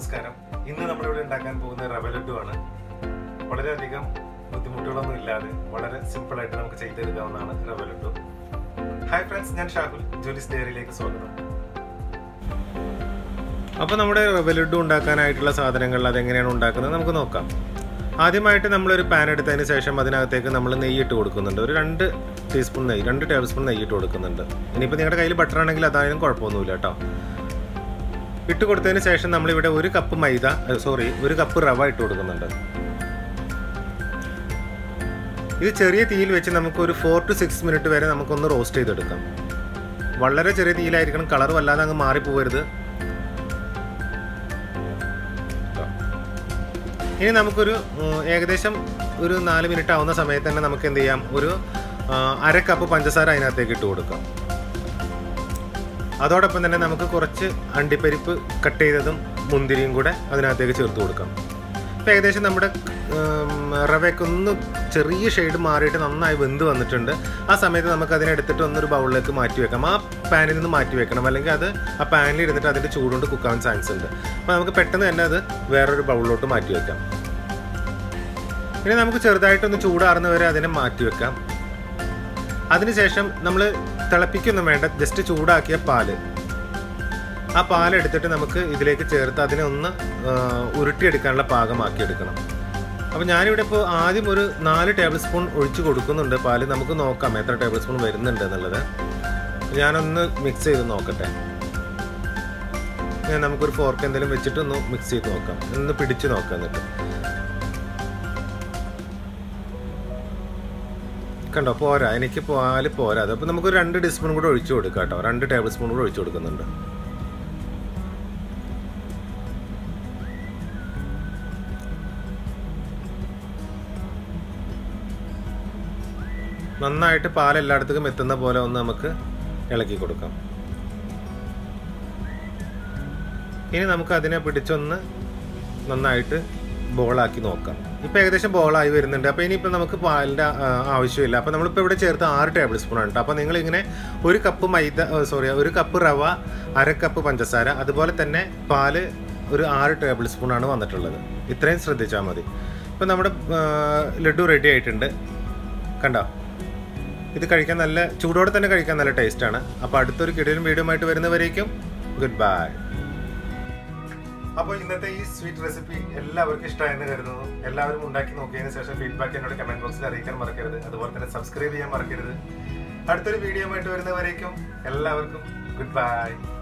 നമസ്കാരം. ഇന്ന് നമ്മളിവിടെ ഉണ്ടാക്കാൻ പോകുന്ന റവ ലഡു ആണ്. വളരെയധികം ബുദ്ധിമുട്ടുകളൊന്നും ഇല്ലാതെ വളരെ സിമ്പിൾ ആയിട്ട് നമുക്ക് ചെയ്തെടുക്കാവുന്നതാണ് റവ ലഡു. ഹായ് ഫ്രണ്ട്സ്, ഞാൻ ഷാഹുൽ. ജോലിസ് ഡയറിയിലേക്ക് സ്വാഗതം. അപ്പോൾ നമ്മുടെ റവ ലഡു ഉണ്ടാക്കാനായിട്ടുള്ള സാധനങ്ങൾ അതെങ്ങനെയാണ് ഉണ്ടാക്കുന്നത് നമുക്ക് നോക്കാം. ആദ്യമായിട്ട് നമ്മളൊരു പാൻ എടുത്തതിന് ശേഷം അതിനകത്തേക്ക് നമ്മൾ നെയ്യിട്ട് കൊടുക്കുന്നുണ്ട്. ഒരു 2 ടേബിൾ സ്പൂൺ നെയ്യിട്ട് കൊടുക്കുന്നുണ്ട്. ഇനിയിപ്പോൾ നിങ്ങളുടെ കയ്യിൽ ബട്ടർ ആണെങ്കിൽ അതായാലും കുഴപ്പമൊന്നുമില്ല കേട്ടോ. ഇട്ട് കൊടുത്തതിന് ശേഷം നമ്മളിവിടെ ഒരു കപ്പ് റവ ഇട്ട് കൊടുക്കുന്നുണ്ട്. ഇത് ചെറിയ തീയിൽ വെച്ച് നമുക്കൊരു 4 to 6 മിനിറ്റ് വരെ നമുക്കൊന്ന് റോസ്റ്റ് ചെയ്തെടുക്കാം. വളരെ ചെറിയ തീയിലായിരിക്കണം, കളർ വല്ലാതെ അങ്ങ് മാറിപ്പോകരുത്. ഇനി നമുക്കൊരു ഏകദേശം ഒരു 4 മിനിറ്റ് ആവുന്ന സമയത്ത് തന്നെ നമുക്ക് എന്ത് ചെയ്യാം, ഒരു 1/2 കപ്പ് പഞ്ചസാര അതിനകത്തേക്ക് ഇട്ട് കൊടുക്കാം. അതോടൊപ്പം തന്നെ നമുക്ക് കുറച്ച് അണ്ടിപ്പരിപ്പ് കട്ട് ചെയ്തതും മുന്തിരിയും കൂടെ അതിനകത്തേക്ക് ചേർത്ത് കൊടുക്കാം. ഇപ്പോൾ ഏകദേശം നമ്മുടെ റവയൊക്കെ ഒന്ന് ചെറിയ ഷെയ്ഡ് മാറിയിട്ട് നന്നായി വെന്ത് വന്നിട്ടുണ്ട്. ആ സമയത്ത് നമുക്ക് അതിനെടുത്തിട്ട് ഒന്നൊരു ബൗളിലേക്ക് മാറ്റി വെക്കാം. ആ പാനിൽ നിന്ന് മാറ്റി വെക്കണം, അല്ലെങ്കിൽ അത് ആ പാനിൽ ഇരുന്നിട്ട് അതിൻ്റെ ചൂടുകൊണ്ട് കുക്കാവാൻ ചാൻസ് ഉണ്ട്. അപ്പോൾ നമുക്ക് പെട്ടെന്ന് തന്നെ അത് വേറൊരു ബൗളിലോട്ട് മാറ്റി വെക്കാം. ഇനി നമുക്ക് ചെറുതായിട്ടൊന്ന് ചൂടാറുന്നവരെ അതിനെ മാറ്റി വെക്കാം. അതിനുശേഷം നമ്മൾ തിളപ്പിക്കൊന്നും വേണ്ട, ജസ്റ്റ് ചൂടാക്കിയ പാല്, ആ പാലെടുത്തിട്ട് നമുക്ക് ഇതിലേക്ക് ചേർത്ത് അതിനെ ഒന്ന് ഉരുട്ടിയെടുക്കാനുള്ള പാകമാക്കിയെടുക്കണം. അപ്പോൾ ഞാനിവിടെ ഇപ്പോൾ ആദ്യം ഒരു 4 ടേബിൾ സ്പൂൺ ഒഴിച്ച് കൊടുക്കുന്നുണ്ട് പാല്. നമുക്ക് നോക്കാം എത്ര ടേബിൾ സ്പൂൺ വരുന്നുണ്ട് എന്നുള്ളത്. ഞാനൊന്ന് മിക്സ് ചെയ്ത് നോക്കട്ടെ. നമുക്കൊരു ഫോർക്ക് എന്തെങ്കിലും വെച്ചിട്ട് ഒന്ന് മിക്സ് ചെയ്ത് നോക്കാം, ഒന്ന് പിടിച്ച് നോക്കാം. എന്നിട്ട് കണ്ടോ, പോരാ, എനിക്ക് പാല് പോരാ. അപ്പോൾ നമുക്കൊരു 2 ടീസ്പൂൺ കൂടെ ഒഴിച്ചു കൊടുക്കാം കേട്ടോ. 2 ടേബിൾ സ്പൂൺ കൂടെ ഒഴിച്ചു കൊടുക്കുന്നുണ്ട്. നന്നായിട്ട് പാൽ എല്ലായിടത്തേക്കും എത്തുന്ന പോലെ ഒന്ന് നമുക്ക് ഇളക്കി കൊടുക്കാം. ഇനി നമുക്ക് അതിനെ പിടിച്ചൊന്ന് നന്നായിട്ട് ബോളാക്കി നോക്കാം. ഇപ്പോൾ ഏകദേശം ബോളായി വരുന്നുണ്ട്. അപ്പോൾ ഇനിയിപ്പോൾ നമുക്ക് പാലിൻ്റെ ആവശ്യമില്ല. അപ്പോൾ നമ്മളിപ്പോൾ ഇവിടെ ചേർത്ത് 6 ടേബിൾ സ്പൂണാണ് കേട്ടോ. അപ്പോൾ നിങ്ങളിങ്ങനെ ഒരു കപ്പ് റവ, 1/2 കപ്പ് പഞ്ചസാര, അതുപോലെ തന്നെ പാല് ഒരു 6 ടേബിൾ സ്പൂണാണ് വന്നിട്ടുള്ളത്. ഇത്രയും ശ്രദ്ധിച്ചാൽ മതി. ഇപ്പോൾ നമ്മുടെ ലഡു റെഡി ആയിട്ടുണ്ട്. കണ്ടോ, ഇത് കഴിക്കാൻ നല്ല ചൂടോടെ തന്നെ കഴിക്കാൻ നല്ല ടേസ്റ്റാണ്. അപ്പോൾ അടുത്തൊരു കിടിലൻ വീഡിയോ ആയിട്ട് വരുന്നവരേക്കും ഗുഡ് ബൈ. അപ്പോൾ ഇന്നത്തെ ഈ സ്വീറ്റ് റെസിപ്പി എല്ലാവർക്കും ഇഷ്ടമായെന്ന് കരുതുന്നു. എല്ലാവരും ഉണ്ടാക്കി നോക്കിയതിന് ശേഷം ഫീഡ്ബാക്ക് എന്നോട് കമന്റ് ബോക്സിൽ അറിയിക്കാൻ മറക്കരുത്. അതുപോലെ തന്നെ സബ്സ്ക്രൈബ് ചെയ്യാൻ മറക്കരുത്. അടുത്തൊരു വീഡിയോ ആയിട്ട് വരുന്നവരേക്കും എല്ലാവർക്കും ഗുഡ് ബൈ.